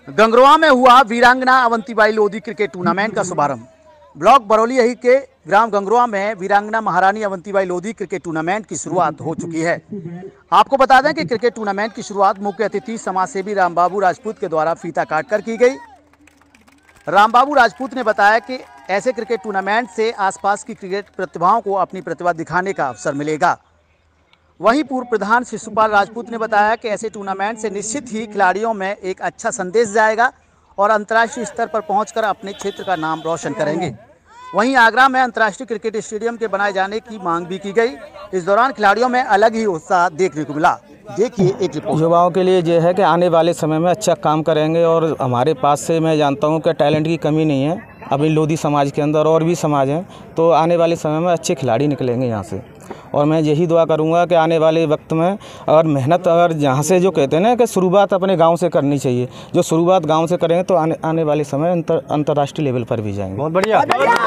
गंगरवा में हुआ वीरांगना अवंतीबाई लोधी क्रिकेट टूर्नामेंट का शुभारंभ। ब्लॉक बरौली के ग्राम गंगरवा में वीरांगना महारानी अवंतीबाई लोधी क्रिकेट टूर्नामेंट की शुरुआत हो चुकी है। आपको बता दें कि क्रिकेट टूर्नामेंट की शुरुआत मुख्य अतिथि समाजसेवी रामबाबू राजपूत के द्वारा फीता काटकर की गई। रामबाबू राजपूत ने बताया कि ऐसे क्रिकेट टूर्नामेंट से आसपास की क्रिकेट प्रतिभाओं को अपनी प्रतिभा दिखाने का अवसर मिलेगा। वहीं पूर्व प्रधान शिशुपाल राजपूत ने बताया कि ऐसे टूर्नामेंट से निश्चित ही खिलाड़ियों में एक अच्छा संदेश जाएगा और अंतर्राष्ट्रीय स्तर पर पहुंचकर अपने क्षेत्र का नाम रोशन करेंगे। वहीं आगरा में अंतर्राष्ट्रीय क्रिकेट स्टेडियम के बनाए जाने की मांग भी की गई। इस दौरान खिलाड़ियों में अलग ही उत्साह देखने को मिला। देखिए एक रिपोर्ट। युवाओं के लिए यह है कि आने वाले समय में अच्छा काम करेंगे और हमारे पास से मैं जानता हूं कि टैलेंट की कमी नहीं है अभी लोधी समाज के अंदर, और भी समाज हैं, तो आने वाले समय में अच्छे खिलाड़ी निकलेंगे यहाँ से। और मैं यही दुआ करूँगा कि आने वाले वक्त में अगर मेहनत अगर यहाँ से जो कहते हैं ना कि शुरुआत अपने गांव से करनी चाहिए, जो शुरुआत गांव से करेंगे तो आने वाले समय अंतर्राष्ट्रीय लेवल पर भी जाएंगे। बहुत बढ़िया।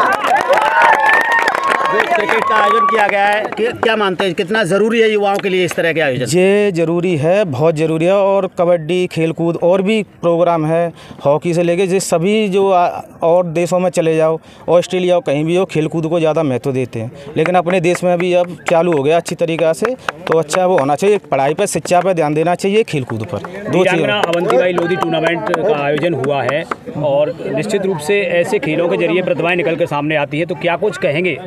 क्रिकेट का आयोजन किया गया है, क्या मानते हैं कितना ज़रूरी है युवाओं के लिए इस तरह के आयोजन? ये ज़रूरी है, बहुत ज़रूरी है। और कबड्डी, खेलकूद और भी प्रोग्राम है, हॉकी से लेके जो सभी जो और देशों में चले जाओ, ऑस्ट्रेलिया हो, कहीं भी हो, खेलकूद को ज़्यादा महत्व देते हैं। लेकिन अपने देश में भी अब चालू हो गया अच्छी तरीक़ा से, तो अच्छा वो होना चाहिए। पढ़ाई पर, शिक्षा पर ध्यान देना चाहिए, खेलकूद पर। दो चीज़ें। अवंतीबाई लोधी टूर्नामेंट का आयोजन हुआ है और निश्चित रूप से ऐसे खेलों के जरिए प्रतिभाएं निकल कर सामने आती है, तो क्या कुछ कहेंगे?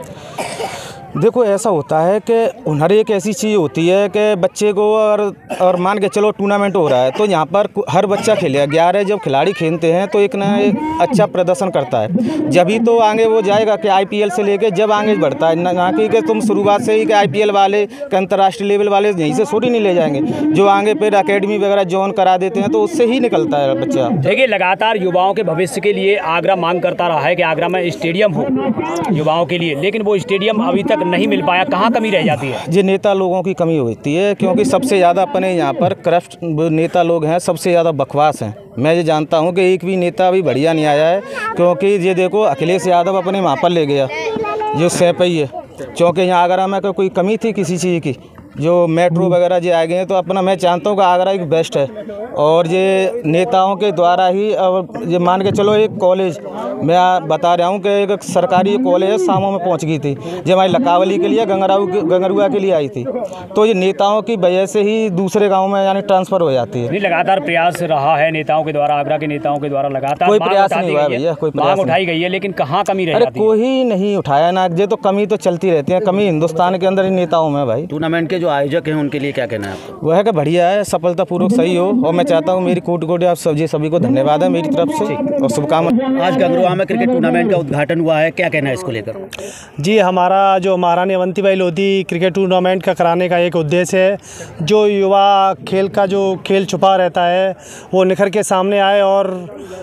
देखो, ऐसा होता है कि हुनर एक ऐसी चीज़ होती है कि बच्चे को और मान के चलो टूर्नामेंट हो रहा है तो यहाँ पर हर बच्चा खेलेगा। 11 जब खिलाड़ी खेलते हैं तो एक ना एक अच्छा प्रदर्शन करता है, जब ही तो आगे वो जाएगा कि आईपीएल से लेके जब आगे बढ़ता है। ना कि तुम शुरुआत से ही कि आईपीएल वाले कि अंतर्राष्ट्रीय लेवल वाले यहीं से थोड़ी नहीं ले जाएंगे, जो आगे फिर अकेडमी वगैरह ज्वाइन करा देते हैं तो उससे ही निकलता है बच्चा। देखिए, लगातार युवाओं के भविष्य के लिए आगरा मांग करता रहा है कि आगरा में स्टेडियम हो युवाओं के लिए, लेकिन वो स्टेडियम अभी तक नहीं मिल पाया। कहाँ कमी रह जाती है? ये नेता लोगों की कमी होती है, क्योंकि सबसे ज़्यादा अपने यहाँ पर करप्ट नेता लोग हैं, सबसे ज़्यादा बकवास हैं। मैं ये जानता हूँ कि एक भी नेता अभी बढ़िया नहीं आया है, क्योंकि ये देखो अखिलेश यादव अपने वहाँ पर ले गया जो सैपई है, क्योंकि यहाँ आगरा में कोई कमी थी किसी चीज़ की, जो मेट्रो वगैरह जो आ गए हैं, तो अपना मैं जानता हूँ कि आगरा एक बेस्ट है। और ये नेताओं के द्वारा ही, और ये मान के चलो एक कॉलेज मैं बता रहा हूँ कि एक सरकारी कॉलेज शामों में पहुँच गई थी, जो हमारी लकावली के लिए गंगरुआ के लिए आई थी, तो ये नेताओं की वजह से ही दूसरे गाँव में यानी ट्रांसफ़र हो जाती है। लगातार प्रयास रहा है नेताओं के द्वारा, आगरा के नेताओं के द्वारा लगातार कोई प्रयास नहीं हुआ भैया, कोई प्रयास उठाई गई है, लेकिन कहाँ कमी रह जाती है? कोई नहीं उठाया ना, ये तो कमी तो चलती रहती है, कमी हिंदुस्तान के अंदर ही नेताओं में भाई। टूर्नामेंट के जो आयोजक हैं उनके लिए क्या कहना है आपको? वह है कि बढ़िया है, सफलतापूर्वक सही हो, और मैं चाहता हूँ मेरी कोटि आप सभी को धन्यवाद है मेरी तरफ से और शुभकामनाएं। आज गंगरवा में क्रिकेट टूर्नामेंट का उद्घाटन हुआ है, क्या कहना है इसको लेकर? जी, हमारा जो महारानी अवंतीबाई लोधी क्रिकेट टूर्नामेंट का कराने का एक उद्देश्य है, जो युवा खेल का जो खेल छुपा रहता है वो निखर के सामने आए और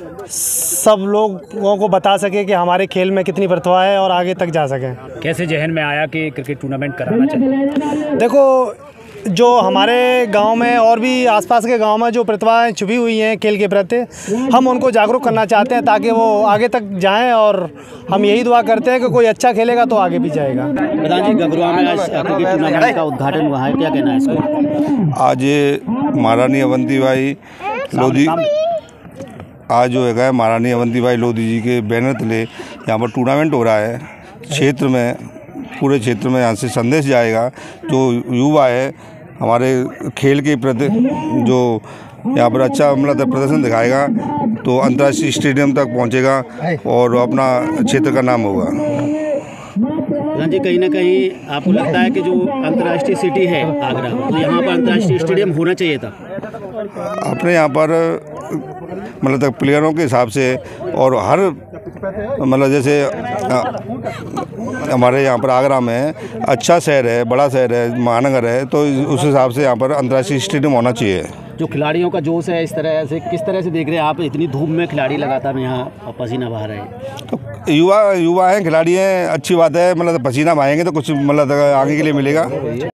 सब लोगों को बता सके कि हमारे खेल में कितनी प्रतिभा है और आगे तक जा सकें। कैसे जहन में आया कि क्रिकेट टूर्नामेंट कराना चाहिए? देखो, जो हमारे गांव में और भी आसपास के गांव में जो प्रतिभाएं छुपी हुई हैं खेल के प्रति, हम उनको जागरूक करना चाहते हैं ताकि वो आगे तक जाएं, और हम यही दुआ करते हैं कि कोई अच्छा खेलेगा तो आगे भी जाएगा। प्रधान जी, गंगरवा में आज क्रिकेट टूर्नामेंट का उद्घाटन हुआ है, क्या कहना है इसको? आज महारानी अवंतीबाई लोधी आज जो है महारानी अवंतीबाई लोधी जी के बैनर तले यहाँ पर टूर्नामेंट हो रहा है। क्षेत्र में, पूरे क्षेत्र में यहाँ से संदेश जाएगा, जो युवा है हमारे खेल के प्रति जो यहाँ पर अच्छा मतलब प्रदर्शन दिखाएगा तो अंतर्राष्ट्रीय स्टेडियम तक पहुँचेगा और अपना क्षेत्र का नाम होगा। जी, कहीं ना कहीं आपको लगता है कि जो अंतर्राष्ट्रीय सिटी है आगरा, तो यहाँ पर अंतर्राष्ट्रीय स्टेडियम होना चाहिए था? अपने यहाँ पर मतलब प्लेयरों के हिसाब से और हर मतलब जैसे हमारे यहाँ पर आगरा में अच्छा शहर है, बड़ा शहर है, महानगर है, तो उस हिसाब से यहाँ पर अंतर्राष्ट्रीय स्टेडियम होना चाहिए। जो खिलाड़ियों का जोश है, इस तरह से किस तरह से देख रहे हैं आप? इतनी धूप में खिलाड़ी लगातार यहाँ पसीना बहा रहे हैं, तो युवा हैं, खिलाड़ी हैं, अच्छी बात है। मतलब पसीना बहाएंगे तो कुछ मतलब आगे के लिए मिलेगा।